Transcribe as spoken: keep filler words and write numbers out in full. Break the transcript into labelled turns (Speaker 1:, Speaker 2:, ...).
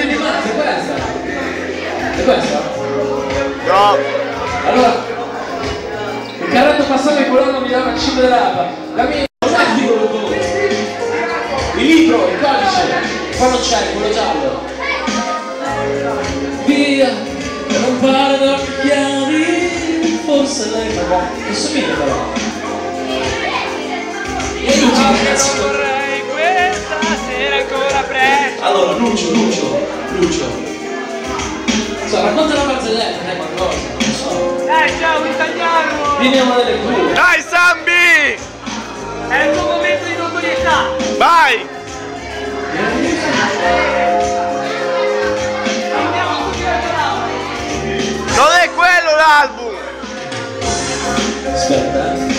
Speaker 1: È questa? È questa?
Speaker 2: No.
Speaker 1: Allora, il carretto passato in colonna mi dava il cibo dell'alba. La mia il libro, il codice, quando c'è quello giallo. Via, non parlano chiari, forse lei ma non somiglia però. E tu
Speaker 3: non vorrei questa sera ancora presto.
Speaker 1: Allora, Lucio, Lucio, Lucio. So, racconta una barzelletta, dai qualcosa, non so.
Speaker 3: Dai, ciao italiano!
Speaker 1: Vieni a una delle tue.
Speaker 2: Dai Sambi!
Speaker 3: È il tuo momento di notorietà!
Speaker 2: Vai!
Speaker 3: Andiamo tutti a parlare!
Speaker 2: Non è quello l'album!
Speaker 1: Aspetta, eh.